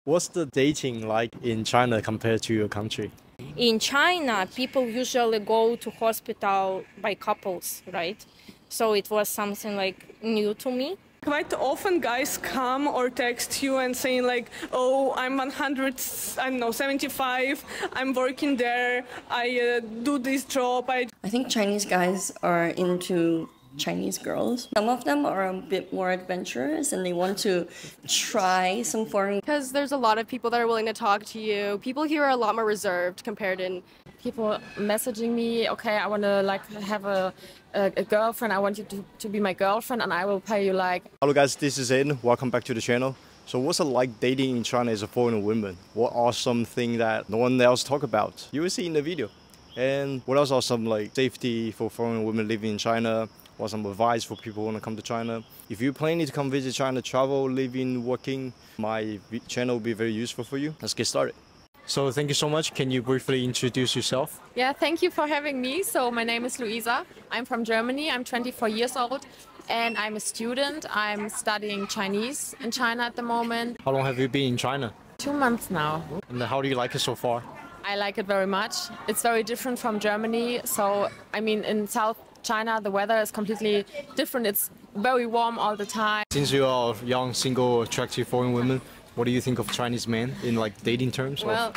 What's the dating like in China compared to your country? In China, people usually go to hospital by couples, right? So it was something like new to me. Quite often guys come or text you and saying like, oh, I'm 100, I don't know, 75, I'm working there, I do this job. I think Chinese guys are into Chinese girls. Some of them are a bit more adventurous and they want to try some foreign. Because there's a lot of people that are willing to talk to you. People here are a lot more reserved compared in people messaging me, okay, I want to like have a girlfriend, I want you to be my girlfriend and I will pay you like. Hello guys, this is Aiden. Welcome back to the channel. So what's it like dating in China as a foreign woman? What are some things that no one else talk about? You will see in the video. And what else are some like safety for foreign women living in China? What some advice for people who want to come to China? If you're planning to come visit China, travel, living, working, my channel will be very useful for you. Let's get started. So thank you so much. Can you briefly introduce yourself? Yeah, thank you for having me. So my name is Luisa. I'm from Germany. I'm 24 years old and I'm a student. I'm studying Chinese in China at the moment. How long have you been in China? 2 months now. And how do you like it so far? I like it very much. It's very different from Germany. So, I mean, in South China, the weather is completely different. It's very warm all the time. Since you are a young, single, attractive foreign woman, what do you think of Chinese men in like dating terms? Well,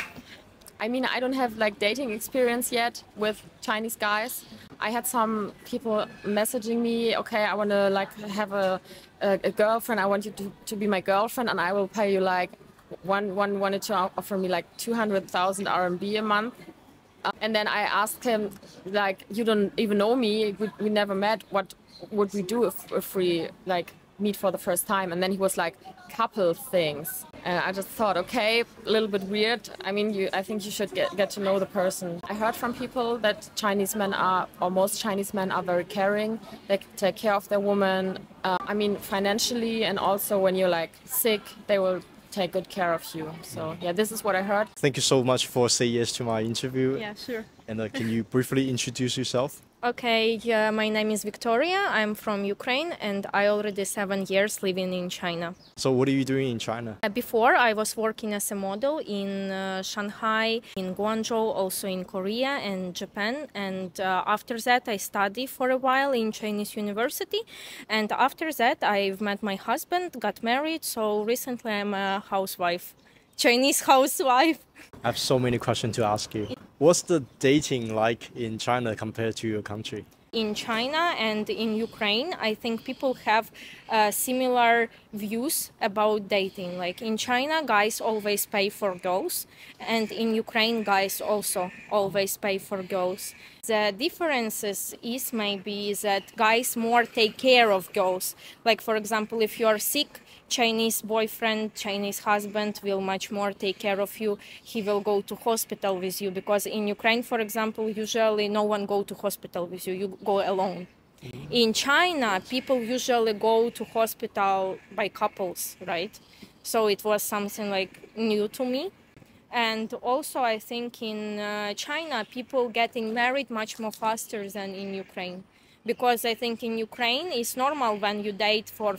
I mean, I don't have like dating experience yet with Chinese guys. I had some people messaging me, okay, I want to like have a girlfriend. I want you to be my girlfriend and I will pay you like one wanted to offer me like 200,000 RMB a month. And then I asked him, like, you don't even know me, we never met, what would we do if we like meet for the first time? And then he was like, couple things. And I just thought, okay, a little bit weird. I mean, I think you should get to know the person. I heard from people that Chinese men are, or most Chinese men are very caring. They take care of their woman. I mean, financially, and also when you're like sick, they will take good care of you. So yeah, this is what I heard. Thank you so much for saying yes to my interview. Yeah, sure. And can you briefly introduce yourself? Okay, yeah, my name is Victoria. I'm from Ukraine and I already 7 years living in China. So what are you doing in China? Before, I was working as a model in Shanghai, in Guangzhou, also in Korea and Japan. And after that, I studied for a while in Chinese university. And after that, I've met my husband, got married. So recently, I'm a housewife, Chinese housewife. I have so many questions to ask you. What's the dating like in China compared to your country? In China and in Ukraine, I think people have similar views about dating. Like in China, guys always pay for girls, and in Ukraine, guys also always pay for girls. The differences is maybe that guys more take care of girls. Like for example, if you're sick, Chinese boyfriend, Chinese husband will much more take care of you. He will go to hospital with you, because in Ukraine, for example, usually no one go to hospital with you. You go alone. In China, people usually go to hospital by couples, right? So it was something like new to me. And also, I think in China, people getting married much more faster than in Ukraine. Because I think in Ukraine, it's normal when you date for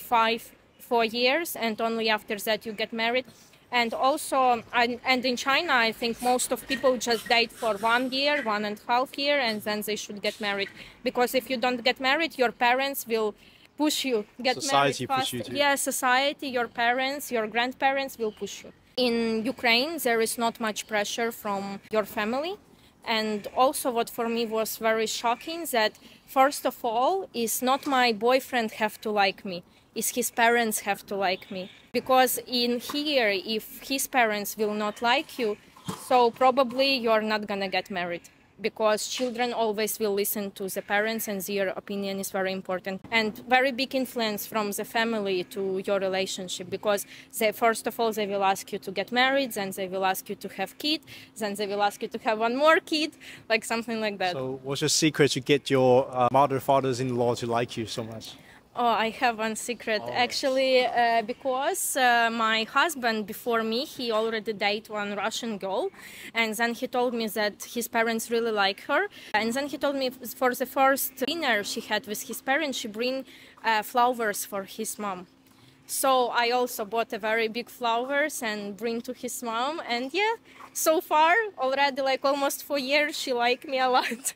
4 years and only after that you get married. And also, and in China, I think most of people just date for 1 year, 1.5 years, and then they should get married. Because if you don't get married, your parents will push you get Society married push you fast. to. Yeah, society, your parents, your grandparents will push you. In Ukraine, there is not much pressure from your family. And also what for me was very shocking, that first of all, is not my boyfriend have to like me, is his parents have to like me. Because in here, if his parents will not like you, so probably you're not gonna get married. Because children always will listen to the parents and their opinion is very important. And very big influence from the family to your relationship, because they, first of all, they will ask you to get married, then they will ask you to have kid, then they will ask you to have one more kid, like something like that. So what's your secret to get your fathers-in-law to like you so much? Oh, I have one secret. Actually, because my husband before me, he already dated one Russian girl. And then he told me that his parents really like her. And then he told me for the first dinner she had with his parents, she bring flowers for his mom. So I also bought a very big flowers and bring to his mom. And yeah, so far already like almost 4 years, she liked me a lot.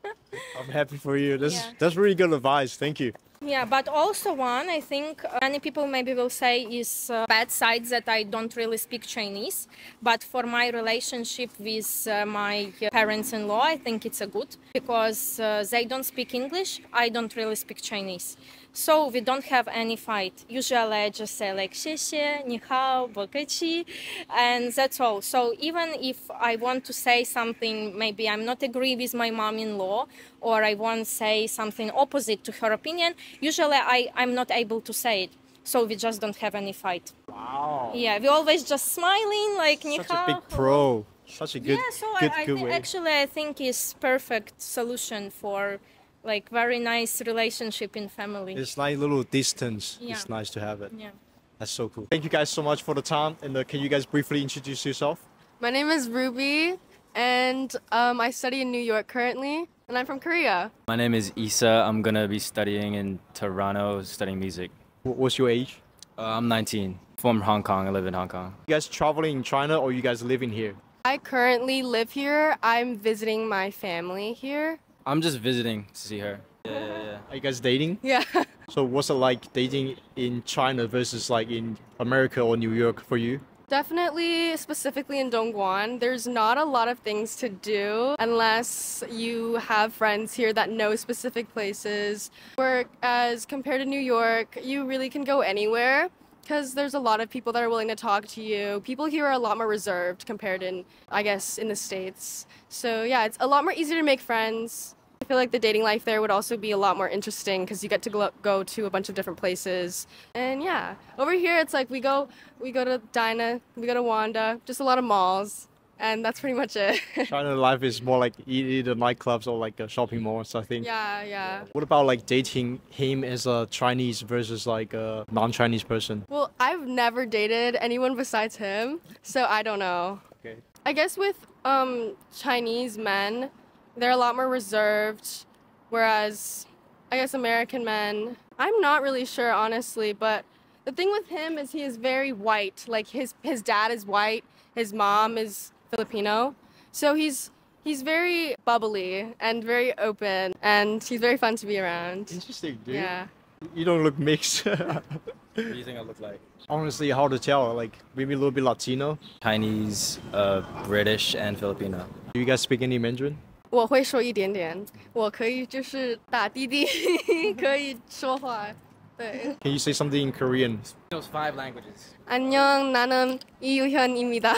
I'm happy for you. Yeah. That's really good advice. Thank you. Yeah, but also one, I think many people maybe will say is bad sides that I don't really speak Chinese. But for my relationship with my parents-in-law, I think it's a good because they don't speak English. I don't really speak Chinese. So we don't have any fight. Usually I just say like 谢谢, 你好, 不客气, and that's all. So even if I want to say something, maybe I'm not agree with my mom-in-law, or I want to say something opposite to her opinion, usually I'm not able to say it. So we just don't have any fight. Wow. Yeah, we always just smiling like 你好. Such a big pro. Such a good, Yeah, so good way. actually I think is perfect solution for like very nice relationship in family. It's nice little distance. Yeah. It's nice to have it. Yeah. That's so cool. Thank you guys so much for the time. And can you guys briefly introduce yourself? My name is Ruby, and I study in New York currently, and I'm from Korea. My name is Issa. I'm gonna be studying in Toronto, studying music. What's your age? I'm 19. From Hong Kong. I live in Hong Kong. You guys traveling in China or you guys living here? I currently live here. I'm visiting my family here. I'm just visiting to see her. Yeah. Are you guys dating? Yeah. So what's it like dating in China versus like in America or New York for you? Definitely, specifically in Dongguan, there's not a lot of things to do unless you have friends here that know specific places. Whereas compared to New York, you really can go anywhere because there's a lot of people that are willing to talk to you. People here are a lot more reserved compared in, I guess, in the States. So yeah, it's a lot more easier to make friends. I feel like the dating life there would also be a lot more interesting because you get to go to a bunch of different places. And yeah, over here it's like we go to Dinah, we go to Wanda, just a lot of malls, and that's pretty much it. China life is more like either nightclubs or like shopping malls, I think. Yeah. What about like dating him as a Chinese versus like a non-Chinese person? Well, I've never dated anyone besides him, so I don't know. Okay. I guess with Chinese men, they're a lot more reserved, whereas I guess American men, I'm not really sure honestly, but the thing with him is he is very white. Like his dad is white, his mom is Filipino, so he's very bubbly and very open, and he's very fun to be around. Interesting, dude. Yeah. You don't look mixed. What do you think I look like? Honestly, hard to tell. Like maybe a little bit Latino. Chinese, British, and Filipino. Do you guys speak any Mandarin? 我会说一点点，我可以就是打滴滴，可以说话，对。 Can you say something in Korean? Those 5 languages. 안녕, 나는 이유현입니다.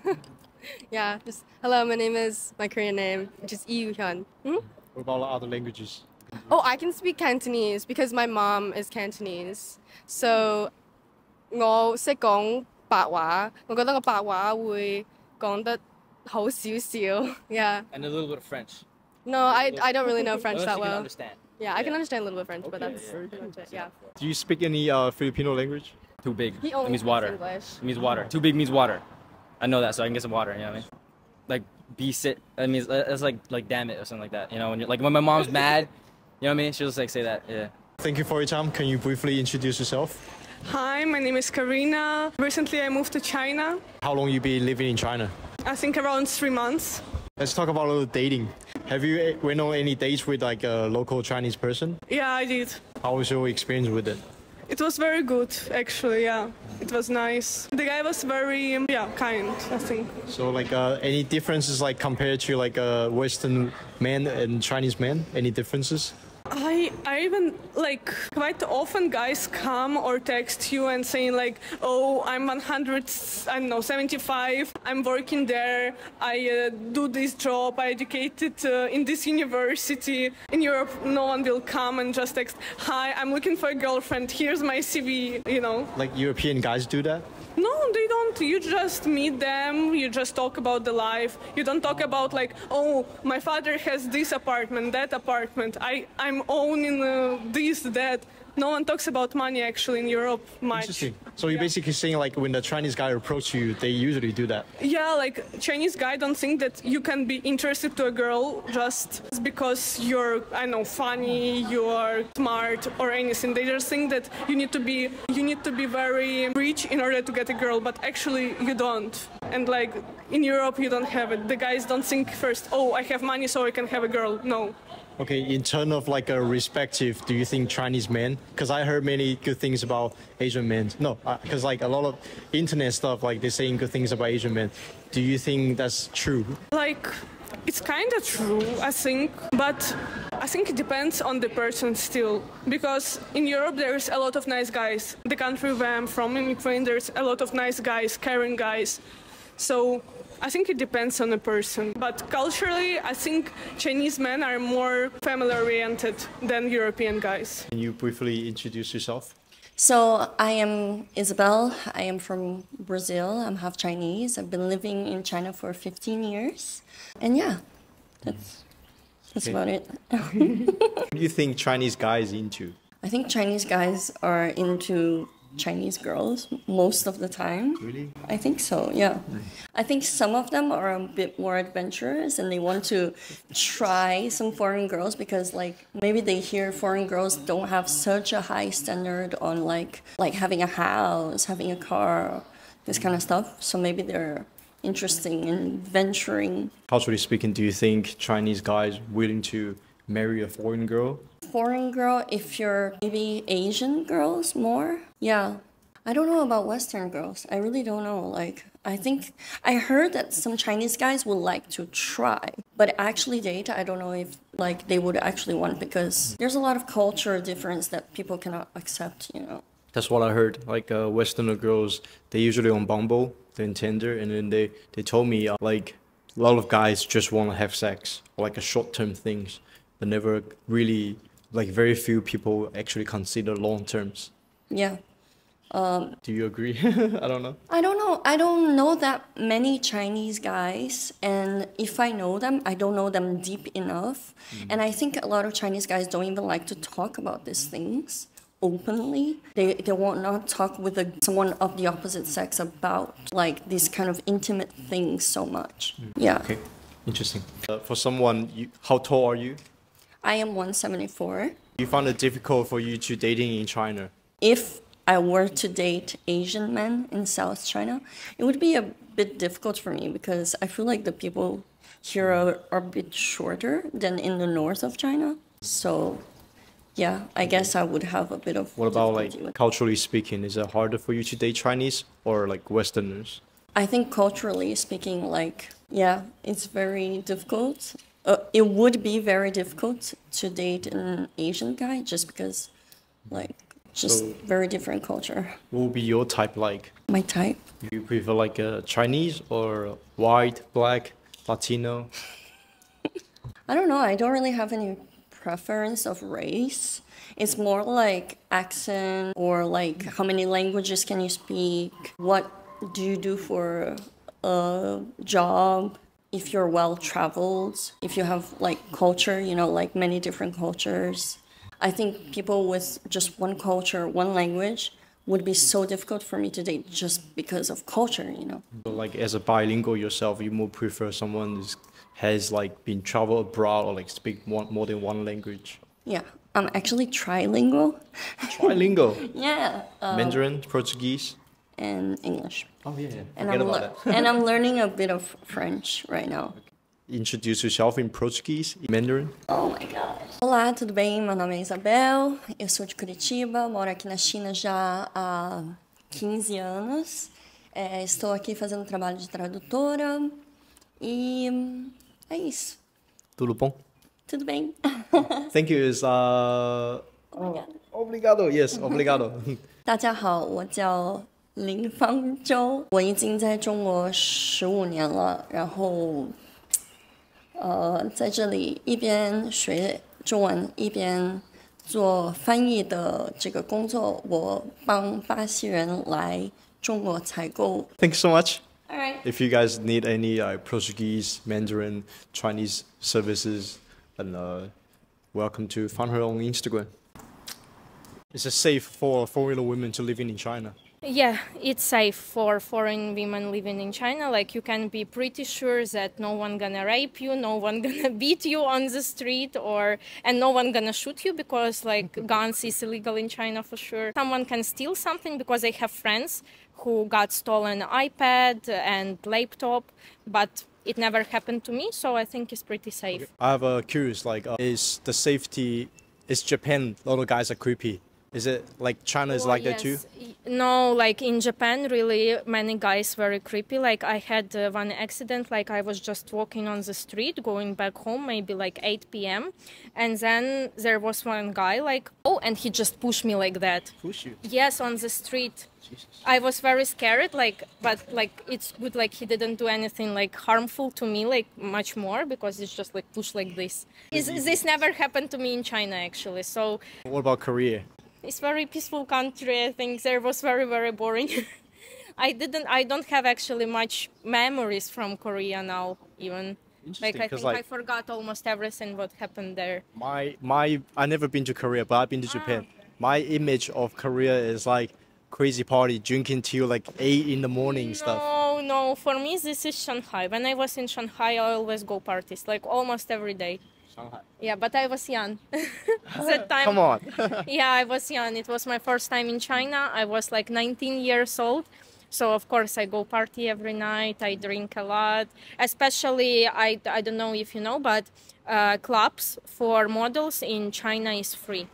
Yeah, just hello. My name is my Korean name, which is 이유현. What about other languages? Oh, I can speak Cantonese because my mom is Cantonese. So 我識講白話，我覺得我白話會講得好少少. Yeah. And a little bit of French. No, I don't really know French that You can well. understand. Yeah, I can understand a little bit of French, but Okay, that's yeah. pretty much it. Yeah. Do you speak any Filipino language? Too big. He It only means speaks water. English. It means water. Too big means water. I know that, so I can get some water. You know what I mean? Like be sit. That means that's like damn it or something like that. You know, when you're like when my mom's mad, you know what I mean? She'll just like say that. Yeah. Thank you for your time. Can you briefly introduce yourself? Hi, my name is Karina. Recently I moved to China. How long you been living in China? I think around 3 months. Let's talk about a little dating. Have you went on any dates with like a local Chinese person? Yeah, I did. How was your experience with it? It was very good, actually, yeah. It was nice. The guy was very, kind, I think. So like any differences like compared to like a Western man and Chinese man? Any differences? I even, like, quite often guys come or text you and saying like, oh, I'm 75, I'm working there, I do this job, I educated in this university. In Europe, no one will come and just text, hi, I'm looking for a girlfriend, here's my CV, you know. Like European guys do that? No, they don't. You just meet them, you just talk about the life. You don't talk about like, oh, my father has this apartment, that apartment, I'm owning this, that. No one talks about money actually in Europe much. Interesting. So you're basically saying like when the Chinese guy approach you, they usually do that. Yeah, like Chinese guy don't think that you can be interested to a girl just because you're, I don't know, funny, you're smart or anything. They just think that you need to be very rich in order to get a girl, but actually you don't. And like in Europe you don't have it. The guys don't think first, oh, I have money so I can have a girl. No. Okay, in terms of like a respective, do you think Chinese men? Because I heard many good things about Asian men. No, because like a lot of internet stuff, like they're saying good things about Asian men. Do you think that's true? Like, it's kind of true, I think, but I think it depends on the person still. Because in Europe there's a lot of nice guys. The country where I'm from, in Ukraine, there's a lot of nice guys, caring guys. So I think it depends on the person. But culturally, I think Chinese men are more family-oriented than European guys. Can you briefly introduce yourself? So I am Isabel. I am from Brazil. I'm half Chinese. I've been living in China for 15 years. And yeah, that's about it. What do you think Chinese guys into? I think Chinese guys are into Chinese girls most of the time. Really? I think so, yeah. I think some of them are a bit more adventurous and they want to try some foreign girls because like maybe they hear foreign girls don't have such a high standard on like having a house, having a car, this kind of stuff. So maybe they're interested in venturing. Culturally speaking, do you think Chinese guys willing to marry a foreign girl? Foreign girl, if you're maybe Asian girls more, yeah. I don't know about Western girls. I really don't know. Like, I heard that some Chinese guys would like to try, but actually date, I don't know if like they would actually want because there's a lot of culture difference that people cannot accept, you know. That's what I heard. Like Westerner girls, they usually on Bumble, then Tinder, and then they told me like a lot of guys just want to have sex, or like a short-term things, but never really. Like very few people actually consider long terms. Yeah. Do you agree? I don't know. I don't know. I don't know that many Chinese guys, and if I know them, I don't know them deep enough. And I think a lot of Chinese guys don't even like to talk about these things openly. They will not talk with someone of the opposite sex about like these kind of intimate things so much. Yeah. Okay, interesting. For someone, how tall are you? I am 174. You found it difficult for you to dating in China? If I were to date Asian men in South China, it would be a bit difficult for me because I feel like the people here are a bit shorter than in the north of China. So, yeah, I guess I would have a bit of. What about like culturally speaking? Is it harder for you to date Chinese or like Westerners? I think culturally speaking, like, yeah, it's very difficult. It would be very difficult to date an Asian guy just because, like, just very different culture. What would be your type like? My type? You prefer like a Chinese or white, black, Latino? I don't know. I don't really have any preference of race. It's more like accent or like how many languages can you speak? What do you do for a job? If you're well-traveled, if you have like culture, you know, like many different cultures. I think people with just one culture, one language would be so difficult for me to date just because of culture, you know. So like as a bilingual yourself, you more prefer someone who has like been travel abroad or like speak more than one language? Yeah, I'm actually trilingual. Trilingual? Yeah. Mandarin, Portuguese? And English. Oh yeah, and and I'm learning a bit of French right now. Introduce yourself in Portuguese, in Mandarin. Oh my God. Olá, tudo bem? Meu nome é Isabel, eu sou de Curitiba, moro aqui na China já há 15 anos. Estou aqui fazendo trabalho de tradutora e é isso. Tudo bom? Tudo bem. Thank you is obrigado. Yes, obrigado. 大家好，我叫林方舟，我已经在中国15年了，然后在这里一边学中文一边做翻译的这个工作，我帮巴西人来中国采购。 Thanks so much. All right. If you guys need any Portuguese, Mandarin, Chinese services, then welcome to find her on Instagram. Is it safe for foreign women to live in China? Yeah, it's safe for foreign women living in China. Like, you can be pretty sure that no one gonna rape you, no one gonna beat you on the street, and no one gonna shoot you, because like guns is illegal in China for sure. Someone can steal something, because I have friends who got stolen iPad and laptop, but it never happened to me, so I think it's pretty safe. Okay. I have a curious, is Japan, a lot of guys are creepy. Is it like China is like that too? No, like in Japan, really many guys very creepy. Like I had one accident, like I was just walking on the street going back home, maybe like 8 p.m. And then there was one guy like, oh, and he just pushed me like that. Push you? Yes, on the street. Jesus. I was very scared, but it's good, like he didn't do anything like harmful to me, like much more, because it's just like push like this. This never happened to me in China actually, so. What about Korea? It's very peaceful country. I think there was very, very boring. I don't have actually much memories from Korea now even. Like I think I forgot almost everything what happened there. I never been to Korea, but I've been to Japan. My image of Korea is like crazy party, drinking till like 8 in the morning stuff. No, for me this is Shanghai. When I was in Shanghai, I always go parties, like almost every day. Shanghai. Yeah, but I was young. That time. Come on. Yeah, I was young. It was my first time in China. I was like 19 years old. So of course I go party every night. I drink a lot. Especially, I don't know if you know, but clubs for models in China is free.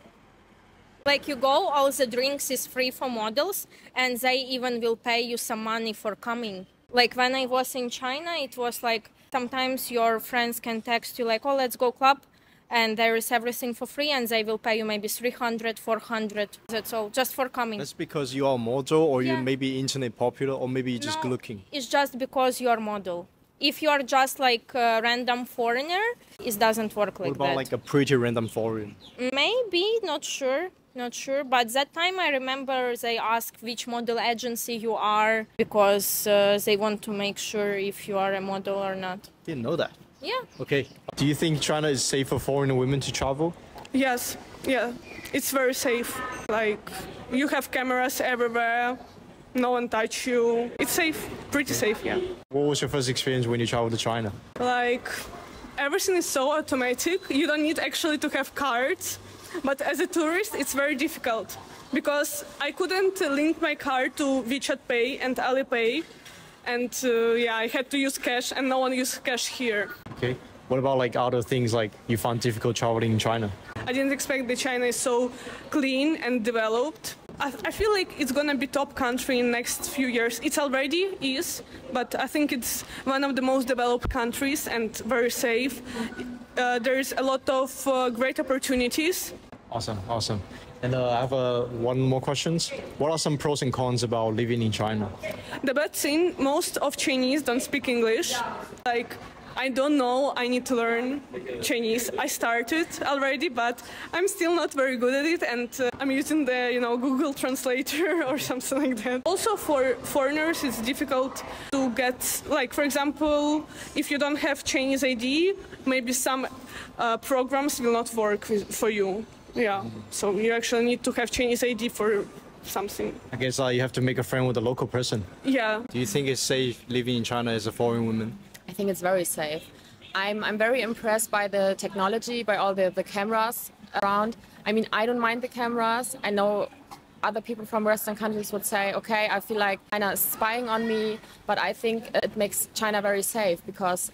Like you go, all the drinks is free for models, and they even will pay you some money for coming. Like when I was in China, it was like sometimes your friends can text you like, oh, let's go club, and there is everything for free, and they will pay you maybe 300, 400. That's all, just for coming. That's because you are a model, or you may be internet popular, or maybe you're just good looking. It's just because you are model. If you are just like a random foreigner, it doesn't work like that. What about like a pretty random foreign? Maybe, not sure. Not sure, but that time I remember they asked which model agency you are, because they want to make sure if you are a model or not. Didn't know that. Yeah. Okay. Do you think China is safe for foreign women to travel? Yes, yeah, it's very safe. Like, you have cameras everywhere, no one touch you. It's safe, pretty safe, yeah. What was your first experience when you traveled to China? Like, everything is so automatic, you don't need actually to have cards. But as a tourist, it's very difficult, because I couldn't link my card to WeChat Pay and Alipay, and yeah, I had to use cash, and no one uses cash here. Okay. What about like other things like you found difficult traveling in China? I didn't expect that China is so clean and developed. I feel like it's gonna be top country in next few years. It already is, but I think it's one of the most developed countries and very safe. There's a lot of great opportunities. Awesome. And I have one more questions. What are some pros and cons about living in China? The bad thing, most of Chinese don't speak English. Like, I don't know, I need to learn Chinese. I started already, but I'm still not very good at it, and I'm using the, Google Translator or something like that. Also, for foreigners, it's difficult to get, like, for example, if you don't have Chinese ID, maybe some programs will not work for you. Yeah, so you actually need to have Chinese ID for something. I guess you have to make a friend with a local person. Yeah. Do you think it's safe living in China as a foreign woman? I think it's very safe. I'm very impressed by the technology, by all the cameras around. I mean, I don't mind the cameras. I know other people from Western countries would say, okay, I feel like China is spying on me, but I think it makes China very safe because,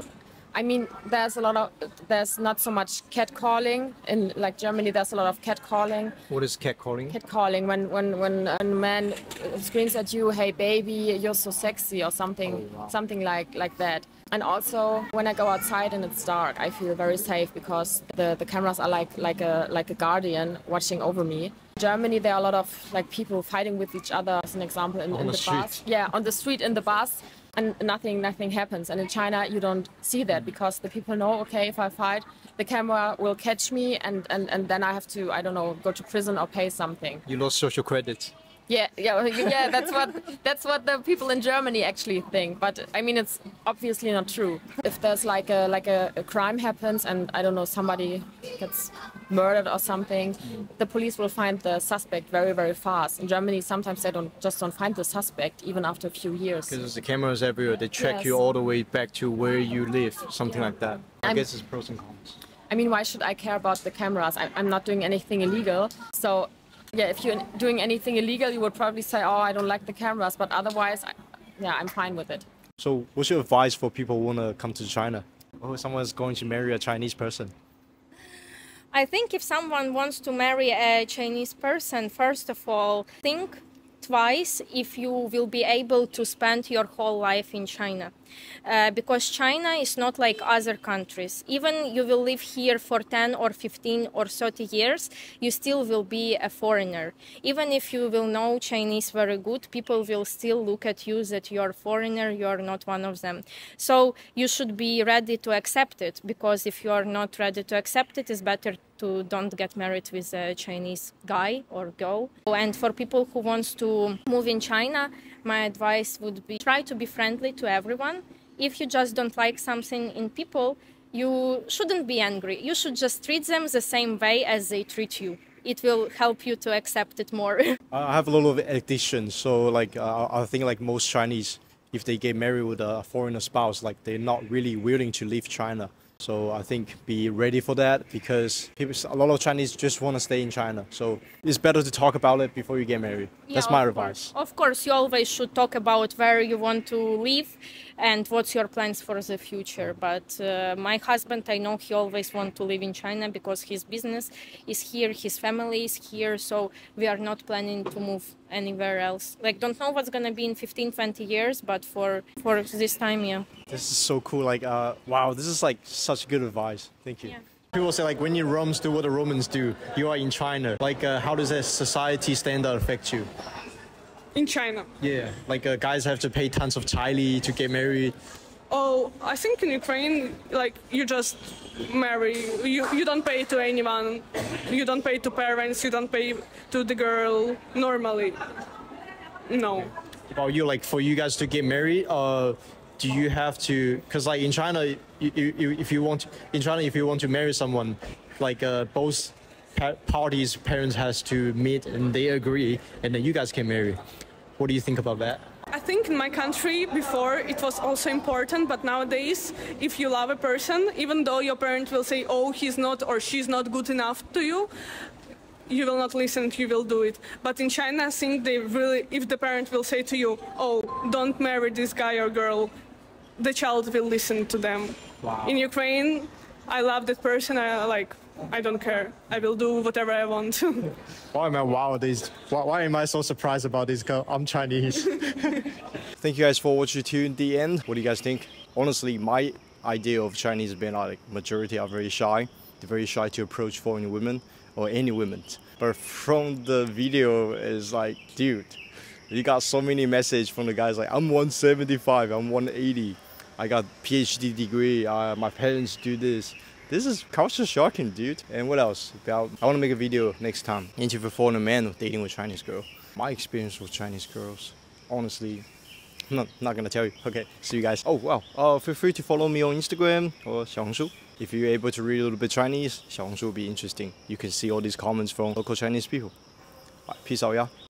I mean, there's not so much catcalling. In like Germany, there's a lot of catcalling. What is catcalling? Catcalling, when a man screams at you, "Hey baby, you're so sexy," or something, something like that. And also, when I go outside and it's dark, I feel very safe because the cameras are like a guardian watching over me. In Germany, there are a lot of like people fighting with each other. As an example, in the bus. Yeah, on the street in the bus. And nothing happens. And in China, you don't see that because the people know, okay, if I fight, the camera will catch me and then I have to, I don't know, go to prison or pay something. You lost social credit. Yeah. That's what the people in Germany actually think. But I mean, it's obviously not true. If there's like a crime happens and I don't know, somebody gets murdered or something, the police will find the suspect very, very fast. In Germany, sometimes they don't find the suspect even after a few years. Because the cameras everywhere, they track Yes. you all the way back to where you live, something like that. I guess it's pros and cons. I mean, why should I care about the cameras? I'm not doing anything illegal. So, yeah, if you're doing anything illegal, you would probably say, oh, I don't like the cameras. But otherwise, I'm fine with it. So what's your advice for people who want to come to China? Or someone's going to marry a Chinese person? I think if someone wants to marry a Chinese person, first of all, think twice if you will be able to spend your whole life in China. Because China is not like other countries. Even you will live here for 10 or 15 or 30 years, you still will be a foreigner. Even if you will know Chinese very good, people will still look at you that you're a foreigner, you're not one of them. So you should be ready to accept it, because if you're not ready to accept it, it's better to don't get married with a Chinese guy or girl. And for people who wants to move in China, my advice would be try to be friendly to everyone. If you just don't like something in people, you shouldn't be angry. You should just treat them the same way as they treat you. It will help you to accept it more. I have a lot of addiction, so like I think like most Chinese, if they get married with a foreigner spouse, like they're not really willing to leave China. So I think be ready for that, because a lot of Chinese just want to stay in China. So it's better to talk about it before you get married. Yeah, That's my advice. Of course, you always should talk about where you want to live and what's your plans for the future. But my husband, I know he always wants to live in China because his business is here, his family is here. So we are not planning to move anywhere else. Like, don't know what's going to be in 15, 20 years, but for this time, yeah. This is so cool. Like, wow, this is like such good advice. Thank you. Yeah. People say like when you Romans do what the Romans do, you are in China. Like, how does that society standard affect you? In China. Yeah, like guys have to pay tons of Chai to get married. Oh, I think in Ukraine, like, you just marry. You don't pay to anyone. You don't pay to parents. You don't pay to the girl normally. No. About you, like for you guys to get married, do you have to? Because like in China, if you want to marry someone, like both parties' parents has to meet and they agree, and then you guys can marry. What do you think about that? I think in my country before it was also important, but nowadays if you love a person, even though your parent will say, oh, he's not or she's not good enough to you, you will not listen, you will do it. But in China, I think they really, if the parent will say to you, oh, don't marry this guy or girl, the child will listen to them. Wow. In Ukraine, I love that person, I don't care. I will do whatever I want. Why am I why am I so surprised about this girl? I'm Chinese. Thank you guys for watching to the end. What do you guys think? Honestly, my idea of Chinese has been like majority are very shy. They're very shy to approach foreign women or any women. But from the video, it's like, dude, you got so many messages from the guys like, I'm 175, I'm 180. I got PhD degree, my parents do this. This is culture shocking, dude. And what else? I want to make a video next time. Interview foreigner man dating with Chinese girl. My experience with Chinese girls, honestly, I'm not gonna tell you. Okay, see you guys. Oh wow. Feel free to follow me on Instagram or Xiaohongshu. If you're able to read a little bit Chinese, Xiaohongshu will be interesting. You can see all these comments from local Chinese people. Peace out, yeah.